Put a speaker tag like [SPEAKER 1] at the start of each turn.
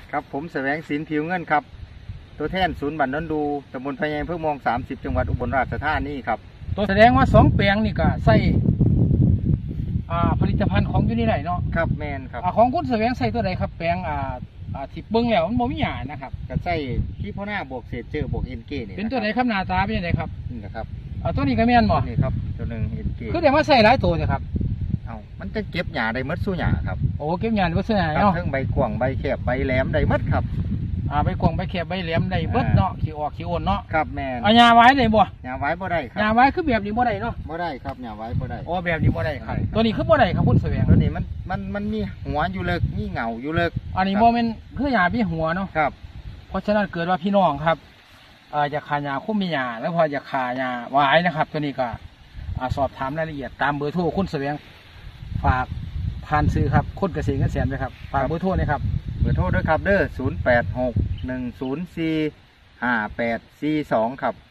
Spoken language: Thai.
[SPEAKER 1] ครับผมแสวงศิลป์ผิวเงินครับตัวแทนศูนย์บันดอนดูตำบลพะแยงเพื่อมอง30จังหวัดอุบลราชธานีครับ
[SPEAKER 2] ตัวแสดงว่า2แปลงนี่ก็ใส่ผลิตภัณฑ์ของอยู่นี่ไหนเนาะ
[SPEAKER 1] ครับแมนครับ
[SPEAKER 2] ของคุณแสวงใส่ตัวใดครับแปลงที่เบิ้งแล้วมันบ่มีหญ้านะครับ
[SPEAKER 1] ก็ใส่ขี้พ่อหน้าบวกเศษเจอบวกเอ็นเก้นี่
[SPEAKER 2] เป็นตัวไหนครับหน้าตาเป็นยังไงครับ
[SPEAKER 1] นี่นะครับ
[SPEAKER 2] ตัวนี้ก็แม่นบ่
[SPEAKER 1] นี่ครับตัวหนึ่งเอ็นเก้
[SPEAKER 2] คือแต่ว่าใส่หลายตัวเลยครับ
[SPEAKER 1] มันจะเก็บหญ้าได้หมดสู้หญ้าครับ
[SPEAKER 2] โอ้เก็บหญ้าได้หมดสู้หญ้าเนาะ
[SPEAKER 1] ทั้งใบกวางใบแคบใบแหลมได้หมดครับ
[SPEAKER 2] ใบกวางใบแคบใบแหลมได้เบิดเนาะขี้ออกขี้โอนเนาะ
[SPEAKER 1] ครับแม่น
[SPEAKER 2] หญ้าไว้ได้บ่
[SPEAKER 1] หญ้าไว้บ่ได้ครับ
[SPEAKER 2] หญ้าไว้คือแบบนี้บ่ได้เนาะ
[SPEAKER 1] บ่ได้ครับหญ้าไว้บ่ได้
[SPEAKER 2] แบบนี้บ่ได้ครับตัวนี้คือบ่ได้ครับคุณแสวง
[SPEAKER 1] ตัวนี้มันมีหัวอยู่เลิกมีเหงาอยู่เลิก
[SPEAKER 2] อันนี้บ่แม่นคือหญ้ามีหัวเนาะ
[SPEAKER 1] ครับ
[SPEAKER 2] เพราะฉะนั้นเกิดว่าพี่น้องครับจะขาหญ้าคุ้มมีหญ้าแล้วพอจะขาหญ้าไว้นะครับตัวนี้ก็สอบถามรายละเอียดตามเบอร์โทรคุณแสวงฝากผ่านซื้อครับคนเกษตรเงินแสนเลยครับฝากเบอร์โทรนะครับ
[SPEAKER 1] เบอร์โทรด้วยครับเด้อ0861045842ครับ